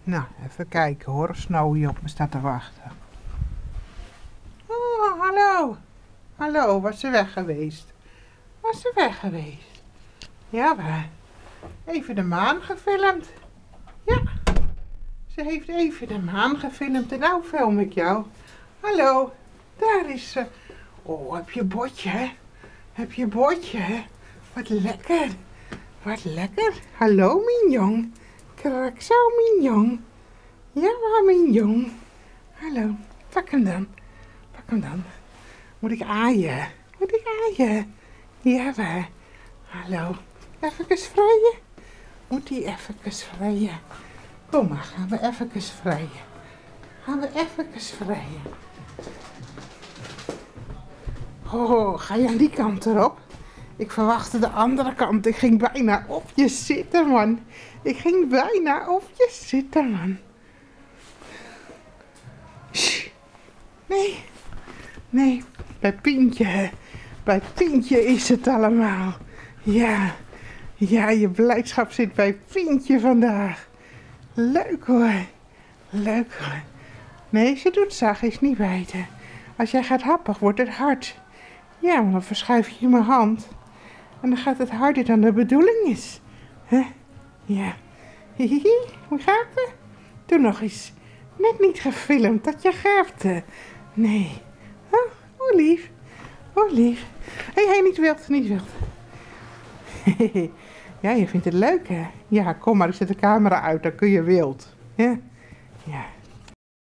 Nou, even kijken hoor of Snowy op me staat te wachten. Oh, hallo. Hallo, was ze weg geweest? Was ze weg geweest? Ja, maar even de maan gefilmd. Ja, ze heeft even de maan gefilmd en nou film ik jou. Hallo, daar is ze. Oh, heb je botje, hè? Heb je botje, hè? Wat lekker. Wat lekker. Hallo, mignon. Krak zo, mignon. Ja, maar mignon. Hallo, pak hem dan. Pak hem dan. Moet ik aaien? Moet ik aaien? Ja, waar. Hallo. Even vrijen? Moet die even vrijen? Kom maar, gaan we even vrijen. Gaan we even vrijen. Oh, ga je aan die kant erop? Ik verwachtte de andere kant. Ik ging bijna op je zitten, man. Ik ging bijna op je zitten, man. Shh. Nee. Nee, bij Pientje. Bij Pientje is het allemaal. Ja. Ja, je blijdschap zit bij Pientje vandaag. Leuk hoor. Leuk hoor. Nee, ze doet zachtjes niet bijten. Als jij gaat happen, wordt het hard. Ja, maar dan verschuif je mijn hand. En dan gaat het harder dan de bedoeling is. Hè? Ja. Hihihi, hoe gaat het? Doe nog eens. Net niet gefilmd dat je gaapte. Nee. Oh, hoe lief. Oh, lief. Hé, niet wild, niet wild. Ja, je vindt het leuk, hè? Ja, kom maar, ik zet de camera uit, dan kun je wild. Ja. Ja.